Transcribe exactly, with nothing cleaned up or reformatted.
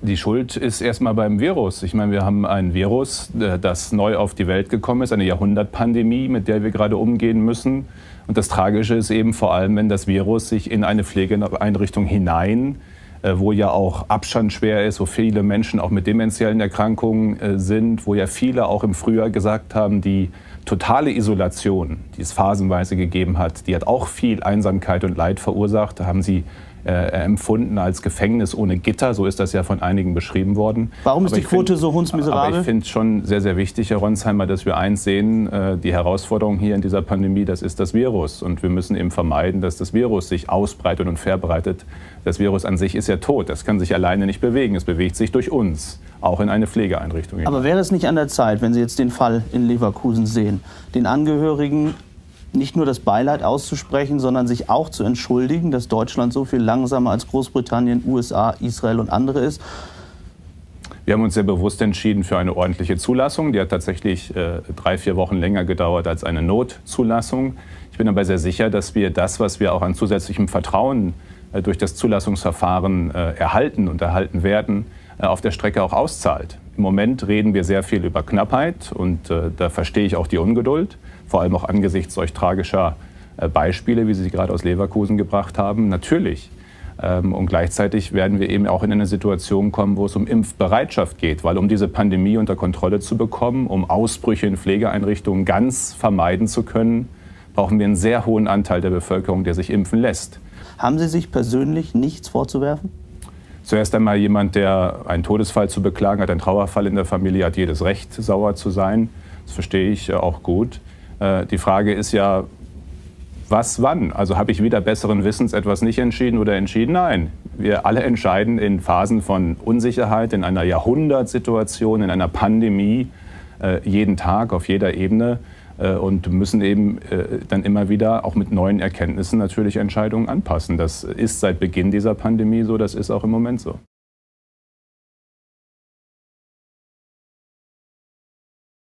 Die Schuld ist erstmal beim Virus. Ich meine, wir haben ein Virus, das neu auf die Welt gekommen ist, eine Jahrhundertpandemie, mit der wir gerade umgehen müssen. Und das Tragische ist eben vor allem, wenn das Virus sich in eine Pflegeeinrichtung hinein, wo ja auch Abstand schwer ist, wo viele Menschen auch mit dementiellen Erkrankungen sind, wo ja viele auch im Frühjahr gesagt haben, die totale Isolation, die es phasenweise gegeben hat, die hat auch viel Einsamkeit und Leid verursacht. Da haben sie äh, empfunden als Gefängnis ohne Gitter, so ist das ja von einigen beschrieben worden. Warum ist die Quote so hundsmiserabel? Aber ich finde es schon sehr, sehr wichtig, Herr Ronsheimer, dass wir eins sehen, äh, die Herausforderung hier in dieser Pandemie, das ist das Virus. Und wir müssen eben vermeiden, dass das Virus sich ausbreitet und verbreitet. Das Virus an sich ist ja tot, das kann sich alleine nicht bewegen, es bewegt sich durch uns, auch in eine Pflegeeinrichtung. Aber wäre es nicht an der Zeit, wenn Sie jetzt den Fall in Leverkusen sehen, den Angehörigen nicht nur das Beileid auszusprechen, sondern sich auch zu entschuldigen, dass Deutschland so viel langsamer als Großbritannien, U S A, Israel und andere ist? Wir haben uns sehr bewusst entschieden für eine ordentliche Zulassung. Die hat tatsächlich äh, drei, vier Wochen länger gedauert als eine Notzulassung. Ich bin aber sehr sicher, dass wir das, was wir auch an zusätzlichem Vertrauen äh, durch das Zulassungsverfahren äh, erhalten und erhalten werden, äh, auf der Strecke auch auszahlt. Im Moment reden wir sehr viel über Knappheit und äh, da verstehe ich auch die Ungeduld, vor allem auch angesichts solch tragischer äh, Beispiele, wie Sie sie gerade aus Leverkusen gebracht haben. Natürlich. Ähm, und gleichzeitig werden wir eben auch in eine Situation kommen, wo es um Impfbereitschaft geht, weil um diese Pandemie unter Kontrolle zu bekommen, um Ausbrüche in Pflegeeinrichtungen ganz vermeiden zu können, brauchen wir einen sehr hohen Anteil der Bevölkerung, der sich impfen lässt. Haben Sie sich persönlich nichts vorzuwerfen? Zuerst einmal jemand, der einen Todesfall zu beklagen hat, einen Trauerfall in der Familie, hat jedes Recht, sauer zu sein. Das verstehe ich auch gut. Die Frage ist ja, was wann? Also habe ich wieder besseren Wissens etwas nicht entschieden oder entschieden? Nein, wir alle entscheiden in Phasen von Unsicherheit, in einer Jahrhundertsituation, in einer Pandemie, jeden Tag auf jeder Ebene. Und müssen eben dann immer wieder auch mit neuen Erkenntnissen natürlich Entscheidungen anpassen. Das ist seit Beginn dieser Pandemie so, das ist auch im Moment so.